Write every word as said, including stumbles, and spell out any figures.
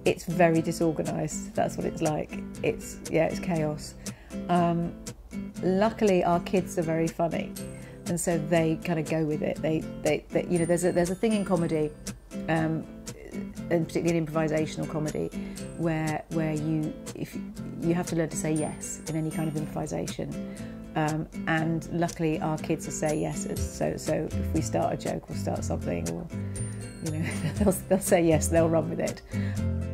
it's very disorganised. That's what it's like. It's, yeah, it's chaos. Um, luckily, our kids are very funny, and so they kind of go with it. They, they, they you know, there's a there's a thing in comedy, um, and particularly in improvisational comedy, where where you if you have to learn to say yes in any kind of improvisation. Um, and luckily, our kids will say yeses. So so if we start a joke or start something, or you know, they'll they'll say yes. They'll run with it.